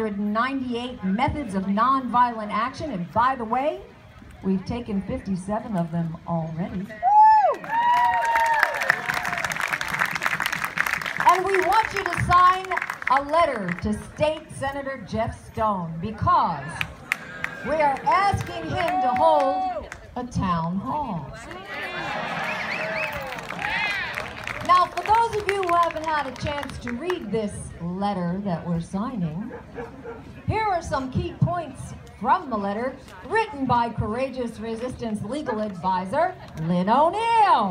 198 methods of nonviolent action, and by the way, we've taken 57 of them already. Woo! And we want you to sign a letter to State Senator Jeff Stone because we are asking him to hold a town hall. Now, for those of you who haven't had a chance to read this letter that we're signing, here are some key points from the letter written by Courageous Resistance legal advisor, Lynn O'Neill.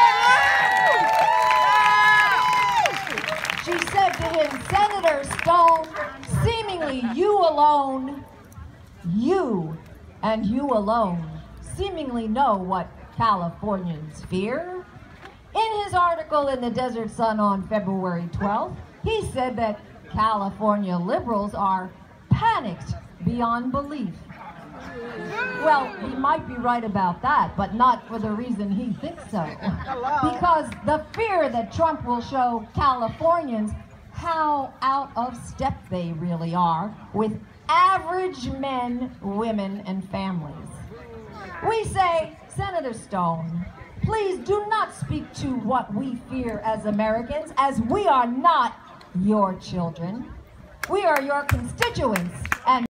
She said to him, Senator Stone, seemingly you alone, you and you alone, seemingly know what Californians fear. In his article in the Desert Sun on February 12th, he said that California liberals are panicked beyond belief. Well, he might be right about that, but not for the reason he thinks so. Because the fear that Trump will show Californians how out of step they really are with average men, women, and families. We say, Senator Stone, please do not speak to what we fear as Americans, as we are not your children. We are your constituents.